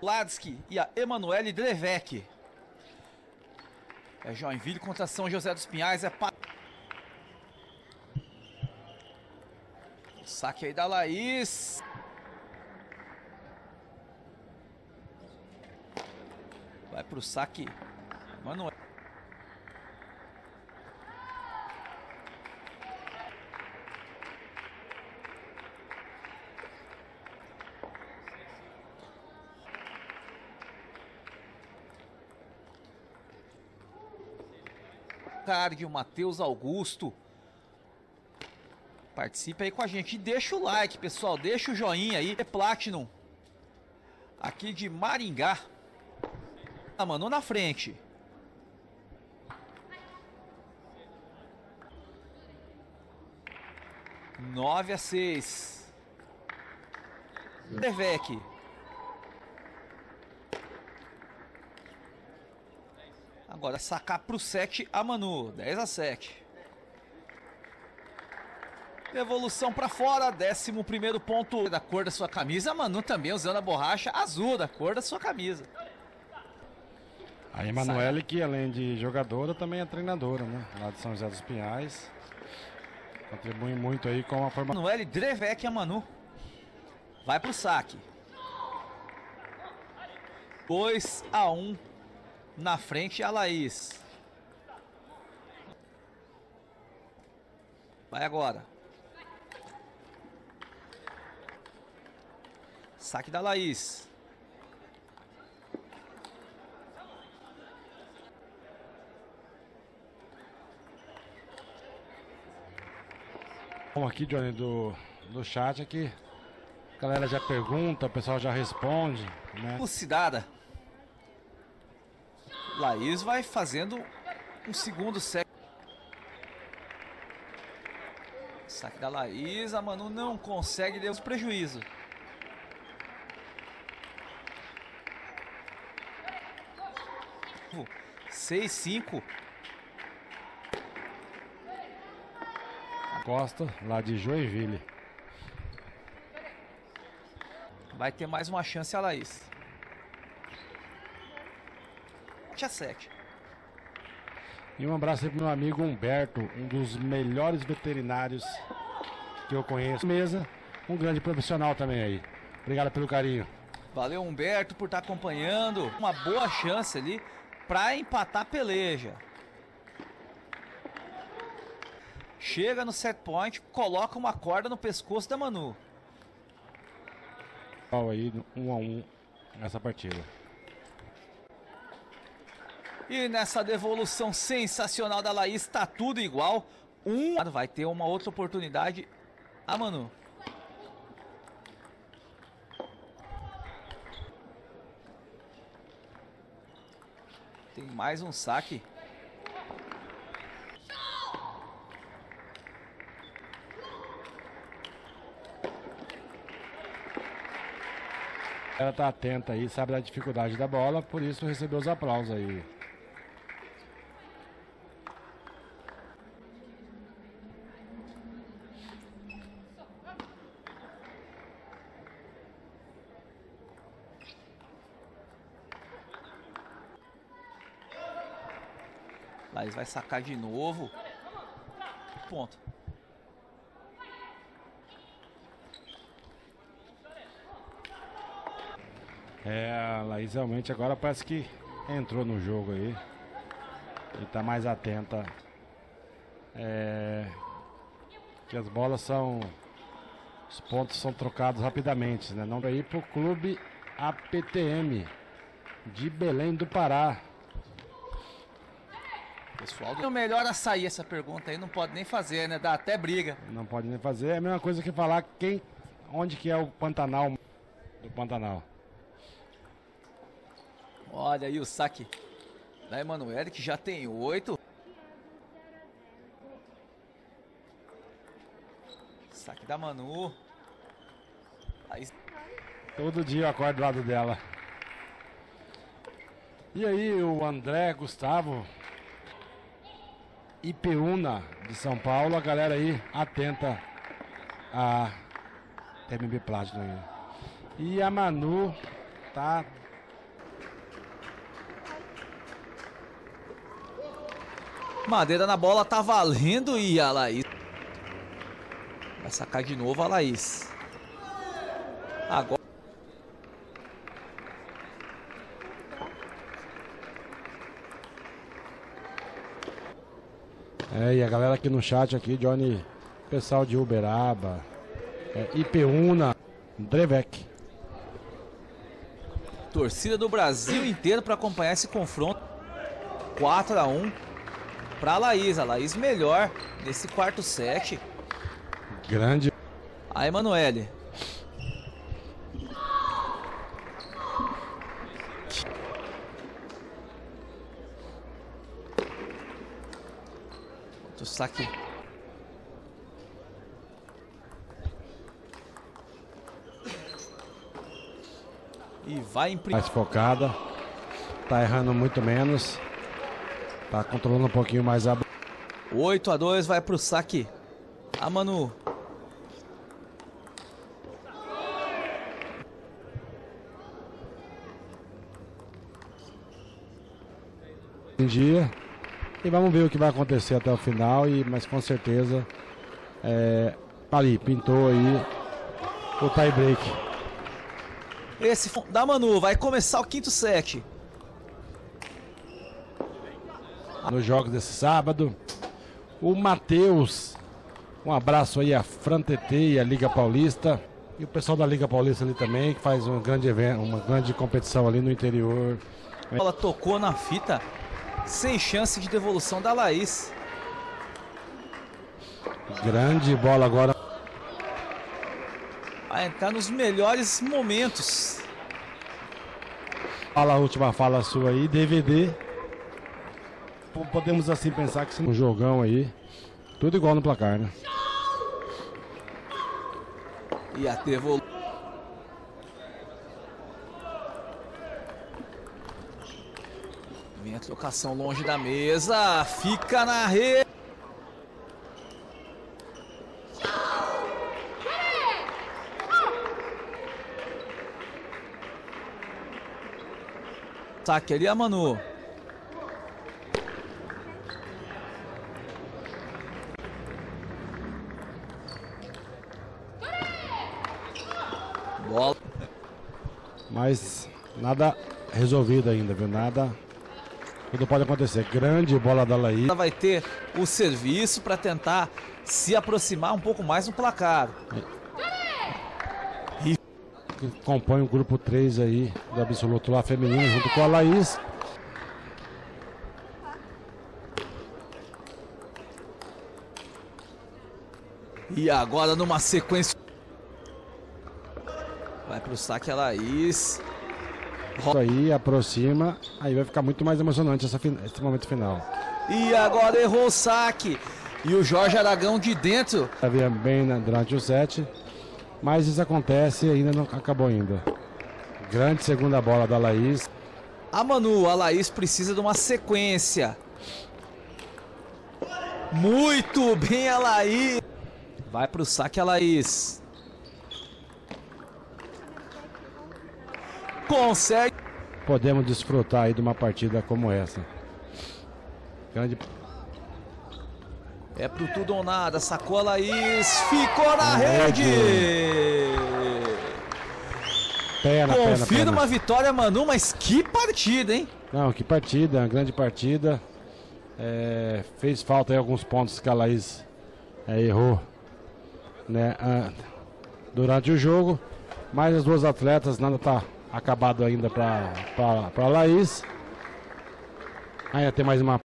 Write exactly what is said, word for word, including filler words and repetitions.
Ladsky e a Emanuele Drevec. É Joinville contra São José dos Pinhais. É pa... O saque aí da Laís. Vai pro saque Emanuele. Cargue o Matheus Augusto. Participe aí com a gente. E deixa o like, pessoal. Deixa o joinha aí. É Platinum. Aqui de Maringá. Ah, mano, na frente. nove a seis. Drevec. Agora sacar pro sete a Manu. dez a sete. Devolução para fora. Décimo primeiro ponto da cor da sua camisa. A Manu também usando a borracha azul da cor da sua camisa. A Emanuele, que além de jogadora, também é treinadora, né? Lá de São José dos Pinhais. Contribui muito aí com a formação. Emanuele Drevec e a Manu. Vai pro saque. dois a um. Na frente a Laís. Vai agora. Saque da Laís. Bom, aqui, Johnny, do, do chat aqui. A galera já pergunta, o pessoal já responde, né? Lucidada. Laís vai fazendo um segundo set. Saque da Laís. A Manu não consegue, deu prejuízo. seis cinco. Costa, lá de Joinville. Vai ter mais uma chance a Laís. sete a sete. E um abraço aí pro meu amigo Humberto, um dos melhores veterinários que eu conheço. Mesa, um grande profissional também aí. Obrigado pelo carinho. Valeu, Humberto, por estar acompanhando. Uma boa chance ali para empatar a peleja. Chega no set point, coloca uma corda no pescoço da Manu. Aí, um a um nessa partida. E nessa devolução sensacional da Laís, tá tudo igual. Um vai ter uma outra oportunidade a Manu. Tem mais um saque. Ela tá atenta aí, sabe da dificuldade da bola, por isso recebeu os aplausos aí. Laís vai sacar de novo. Ponto. É, a Laís realmente agora parece que entrou no jogo aí. E tá mais atenta. É, que as bolas são... Os pontos são trocados rapidamente, né? Não vai ir pro clube A P T M de Belém do Pará. Pessoal, do... melhor a sair essa pergunta aí, não pode nem fazer, né? Dá até briga. Não pode nem fazer. É a mesma coisa que falar quem, onde que é o Pantanal do Pantanal. Olha aí o saque da Emanuele, que já tem oito. Saque da Manu. Aí... Todo dia eu acordo do lado dela. E aí o André Gustavo, Ipeúna de São Paulo, a galera aí atenta a T M B Platinum aí. E a Manu tá Madeira na bola, tá valendo e a Laís vai sacar de novo a Laís. Agora É, e a galera aqui no chat aqui, Johnny, pessoal de Uberaba, é, Ipeúna, Drevec. torcida do Brasil inteiro para acompanhar esse confronto. quatro a um para a Laís. A Laís melhor nesse quarto set. Grande. A Emanuele. Outro saque. E vai imprimir. Mais focada. Tá errando muito menos. Tá controlando um pouquinho mais a... oito a dois vai pro saque. A Manu. Em dia. E vamos ver o que vai acontecer até o final. E, mas com certeza. É, ali, pintou aí o tie break. Esse da Manu vai começar o quinto set. Nos jogos desse sábado, o Matheus, um abraço aí a Fran T T e a Liga Paulista, e o pessoal da Liga Paulista ali também, que faz um grande evento, uma grande competição ali no interior. Ela tocou na fita, sem chance de devolução da Laís. Grande bola agora. Vai entrar nos melhores momentos. Fala a última fala sua aí, D V D. Podemos assim pensar que um jogão aí, tudo igual no placar, né? E a devolução. Vem a trocação longe da mesa, fica na rede. Saque ali a Manu. Bola. Mas nada resolvido ainda, viu? Nada. Tudo pode acontecer. Grande bola da Laís. Ela vai ter o serviço para tentar se aproximar um pouco mais no placar. E compõe o grupo três aí do absoluto lá feminino junto com a Laís. E agora numa sequência. Vai pro saque a Laís. Isso aí, aproxima. Aí vai ficar muito mais emocionante essa, esse momento final. E agora errou o saque. E o Jorge Aragão de dentro. Havia bem né, durante o set. Mas isso acontece e ainda não acabou ainda. Grande segunda bola da Laís. A Manu, a Laís precisa de uma sequência. Muito bem a Laís. Vai pro saque a Laís. Consegue. Podemos desfrutar aí de uma partida como essa. Grande. É pro tudo ou nada. Sacou a Laís. Ficou na rede. Pena, Confira pena, pena. uma vitória, Manu, mas que partida, hein? Não, que partida, uma grande partida. É, fez falta aí alguns pontos que a Laís é, errou, né, durante o jogo. Mas as duas atletas, nada tá acabado ainda para a Laís. Ainda tem mais uma